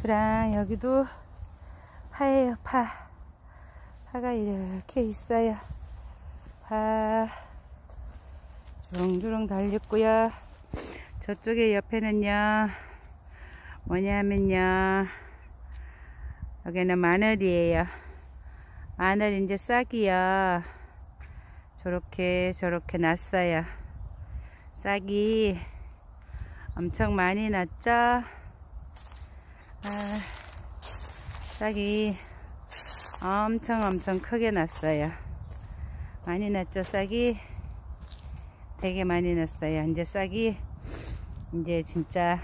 이쁘랑 여기도 파예요. 파가 이렇게 있어요. 파 주렁주렁 달렸고요. 저쪽에 옆에는요 뭐냐면요 여기는 마늘이에요. 마늘 이제 싹이요 저렇게 났어요. 싹이 엄청 많이 났죠. 싹이 엄청 크게 났어요. 많이 났죠. 싹이 되게 많이 났어요. 이제 싹이 이제 진짜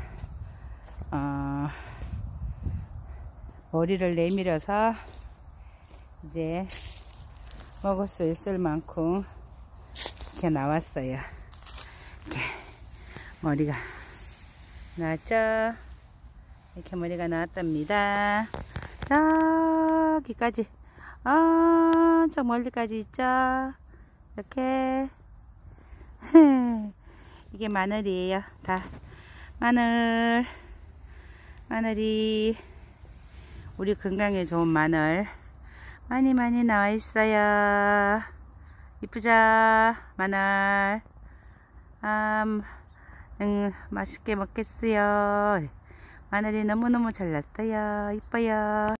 머리를 내밀어서 이제 먹을 수 있을 만큼 이렇게 나왔어요. 이렇게 머리가 나왔죠. 이렇게 머리가 나왔답니다. 저기까지 저 멀리까지 있죠. 이렇게 이게 마늘이에요. 다 마늘이 우리 건강에 좋은 마늘 많이 나와 있어요. 이쁘죠 마늘. 맛있게 먹겠어요. 마늘이 너무너무 잘 났어요. 이뻐요.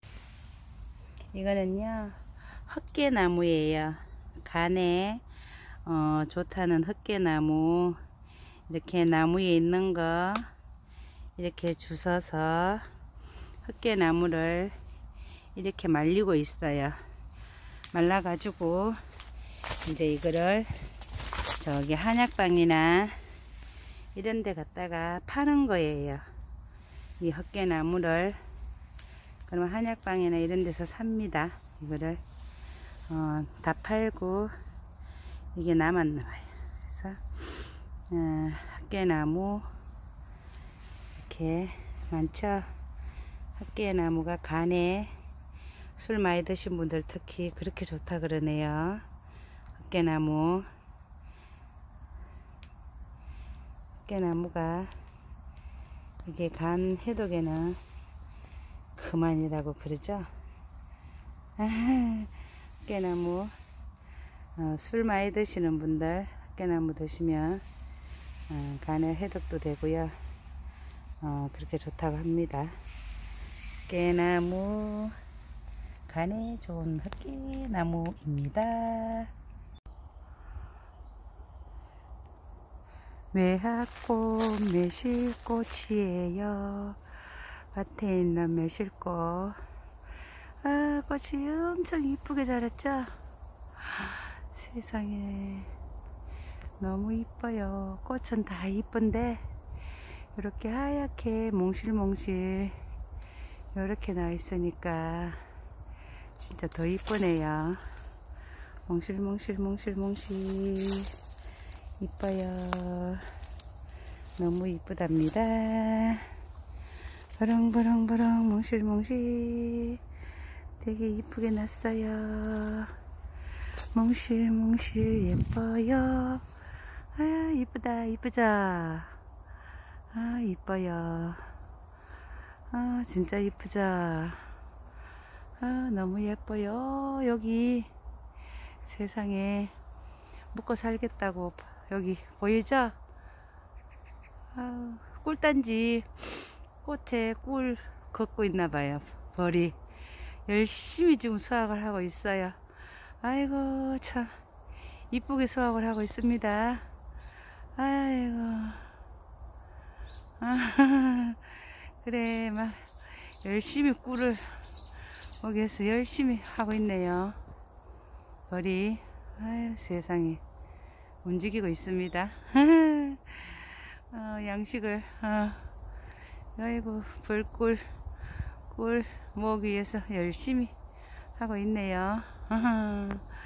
이거는요 헛개나무예요. 간에 좋다는 헛개나무. 이렇게 나무에 있는 거 이렇게 주워서 헛개나무를 이렇게 말리고 있어요. 말라 가지고 이제 이거를 저기 한약방이나 이런 데 갖다가 파는 거예요. 이 헛개나무를 그러면 한약방이나 이런 데서 삽니다. 이거를 다 팔고 이게 남았나 봐요. 그래서 헛개나무 이렇게 많죠. 헛개나무가 간에 술 많이 드신 분들 특히 그렇게 좋다 그러네요. 헛개나무가 이게 간 해독에는 그만이라고 그러죠. 헛개나무 술 많이 드시는 분들 헛개나무 드시면 간의 해독도 되고요. 그렇게 좋다고 합니다. 헛개나무 간에 좋은 헛개나무입니다. 매화꽃 매실꽃이에요. 밭에 있는 매실꽃. 꽃이 엄청 이쁘게 자랐죠. 세상에 너무 이뻐요. 꽃은 다 이쁜데 이렇게 하얗게 몽실몽실 이렇게 나와 있으니까 진짜 더 이쁘네요. 몽실몽실 이뻐요. 너무 이쁘답니다. 버렁버렁 몽실몽실 되게 이쁘게 났어요. 몽실몽실 예뻐요. 이쁘다 이쁘죠. 이뻐요. 진짜 이쁘죠. 너무 예뻐요. 여기 세상에 먹고 살겠다고 여기 보이죠? 꿀단지 꽃에 꿀 걷고 있나봐요. 벌이 열심히 지금 수확을 하고 있어요. 아이고 참 이쁘게 수확을 하고 있습니다. 아이고 그래 막 열심히 꿀을 먹기 위해서 열심히 하고 있네요. 벌이 아유 세상에 움직이고 있습니다. 양식을 아이고 벌꿀 꿀 먹기 위해서 열심히 하고 있네요.